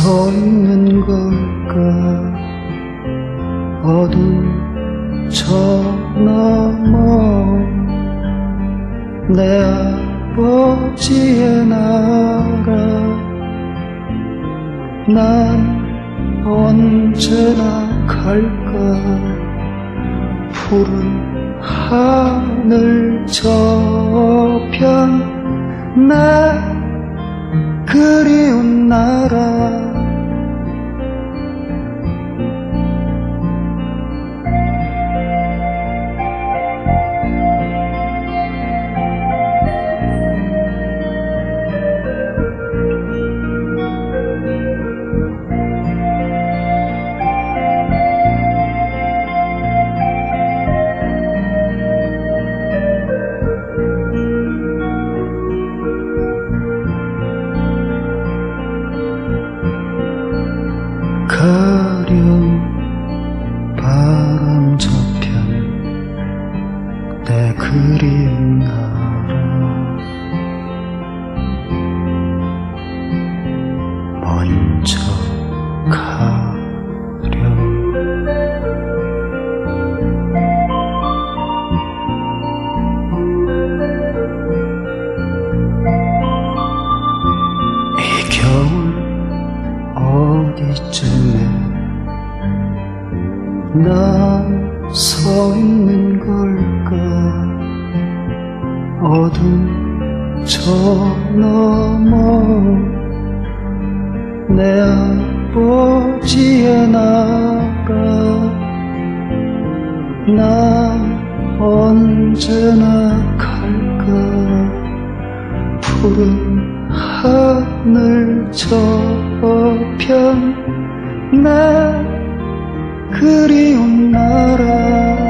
서 있는 걸까? 어둠 저 너머 내 아버지의 나라. 난 언제나 갈까? 푸른 하늘 저편 내 그리운 나라. 가려운 바람 저편 내 그리운 나라. 먼저 가려. 이 겨울 어디쯤에 난 서 있는 걸까? 어둠 저 너머 내 아버지의 나라. 난 언제나 갈까? 푸른 하늘 저편 내 그리운 나라.